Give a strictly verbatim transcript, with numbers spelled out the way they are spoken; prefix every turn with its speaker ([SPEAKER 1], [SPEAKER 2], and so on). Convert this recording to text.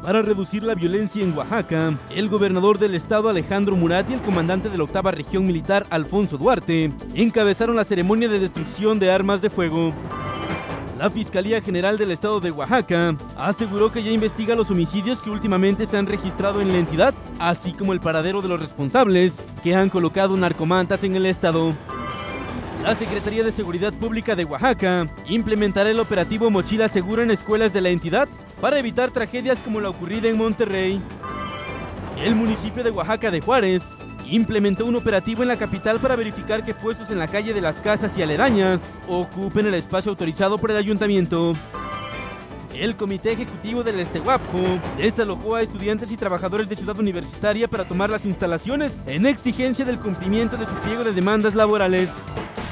[SPEAKER 1] Para reducir la violencia en Oaxaca, el gobernador del estado Alejandro Murat y el comandante de la octava región militar Alfonso Duarte encabezaron la ceremonia de destrucción de armas de fuego. La Fiscalía General del Estado de Oaxaca aseguró que ya investiga los homicidios que últimamente se han registrado en la entidad, así como el paradero de los responsables que han colocado narcomantas en el estado. La Secretaría de Seguridad Pública de Oaxaca implementará el operativo Mochila Segura en escuelas de la entidad para evitar tragedias como la ocurrida en Monterrey. El municipio de Oaxaca de Juárez implementó un operativo en la capital para verificar que puestos en la calle de las casas y aledañas ocupen el espacio autorizado por el ayuntamiento. El Comité Ejecutivo del Estehuapco desalojó a estudiantes y trabajadores de Ciudad Universitaria para tomar las instalaciones en exigencia del cumplimiento de su pliego de demandas laborales.